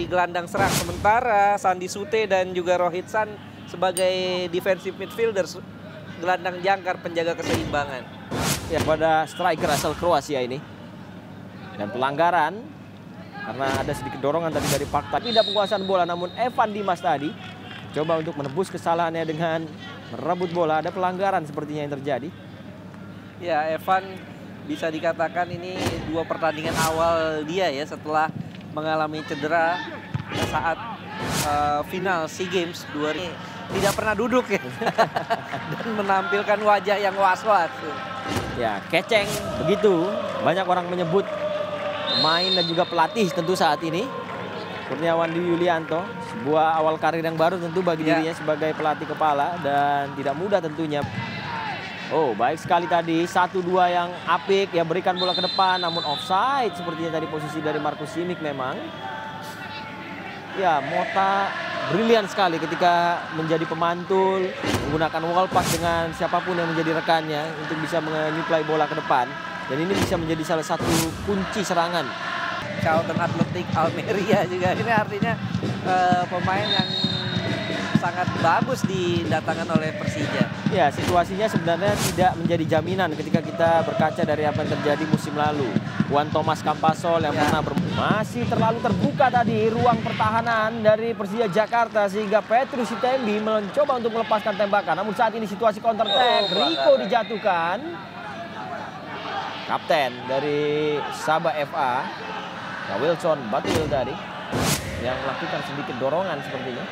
jadi gelandang serang. Sementara Sandi Sute dan juga Rohitsan sebagai defensive midfielder, gelandang jangkar penjaga keseimbangan. Ya, pada striker asal Kroasia ini. Dan pelanggaran karena ada sedikit dorongan tadi dari Fakta. Tidak penguasaan bola, namun Evan Dimas tadi coba untuk menebus kesalahannya dengan merebut bola. Ada pelanggaran sepertinya yang terjadi. Ya, Evan bisa dikatakan ini 2 pertandingan awal dia ya setelah mengalami cedera saat final SEA Games 2 ini tidak pernah duduk ya. Dan menampilkan wajah yang was-was. Ya, keceng begitu. Banyak orang menyebut pemain dan juga pelatih tentu saat ini. Kurniawan Dwi Yulianto, sebuah awal karir yang baru tentu bagi dirinya sebagai pelatih kepala dan tidak mudah tentunya. Oh, baik sekali tadi 1-2 yang apik ya, berikan bola ke depan namun offside sepertinya tadi posisi dari Markus Simic memang. Ya, Mota brilian sekali ketika menjadi pemantul, menggunakan wall pass dengan siapapun yang menjadi rekannya untuk bisa menyuplai bola ke depan. Dan ini bisa menjadi salah satu kunci serangan. Charlton Athletic Almeria juga. Ini artinya pemain yang sangat bagus didatangkan oleh Persija. Ya, situasinya sebenarnya tidak menjadi jaminan ketika kita berkaca dari apa yang terjadi musim lalu. Juan Thomas Campasol yang pernah masih terlalu terbuka tadi ruang pertahanan dari Persija Jakarta sehingga Petrus Sitembi mencoba untuk melepaskan tembakan. Namun saat ini situasi counter attack, Rico dijatuhkan. Kapten dari Sabah FA, Wilson Batuil tadi yang melakukan sedikit dorongan sepertinya.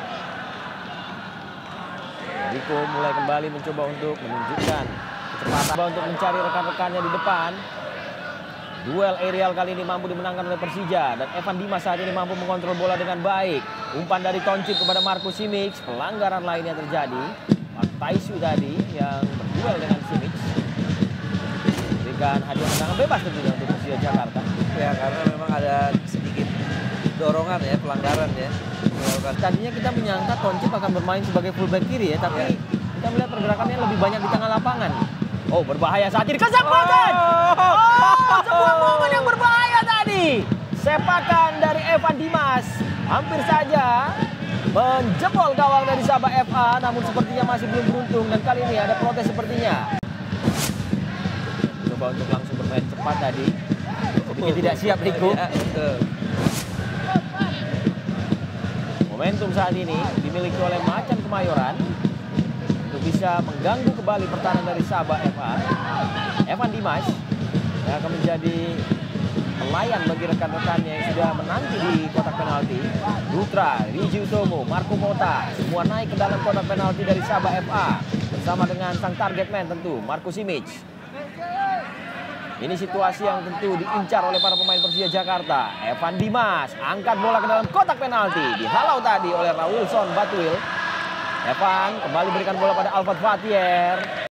Rico mulai kembali mencoba untuk menunjukkan kecepatan untuk mencari rekan-rekannya di depan. Duel aerial kali ini mampu dimenangkan oleh Persija dan Evan Dimas saat ini mampu mengontrol bola dengan baik. Umpan dari Toncip kepada Markus Simic, pelanggaran lainnya terjadi. Mark Taisu tadi yang berduel dengan Simic. Berikan hadiah tendangan bebas tentunya untuk Persija Jakarta. Ya, karena memang ada sedikit dorongan ya, pelanggaran ya. Tadinya kita menyangka Toncip akan bermain sebagai fullback kiri ya, tapi kita melihat pergerakannya lebih banyak di tengah lapangan. Oh, berbahaya saat ini, kesempatan! Oh, sebuah momen yang berbahaya tadi. Sepakan dari Evan Dimas, hampir saja menjebol gawang dari Sabah FA, namun sepertinya masih belum beruntung dan kali ini ada protes sepertinya. Coba untuk langsung bermain cepat tadi. Sedikit tidak siap Rico. Momentum saat ini dimiliki oleh Macan Kemayoran untuk bisa mengganggu kembali pertahanan dari Sabah FA. Evan Dimas yang akan menjadi pelayan bagi rekan-rekannya yang sudah menanti di kotak penalti. Dutra, Riji Utomo, Marco Mota semua naik ke dalam kotak penalti dari Sabah FA bersama dengan sang target man tentu Markus Simic. Ini situasi yang tentu diincar oleh para pemain Persija Jakarta. Evan Dimas angkat bola ke dalam kotak penalti. Dihalau tadi oleh Wilson Batuil. Evan kembali berikan bola pada Alfat Fatier.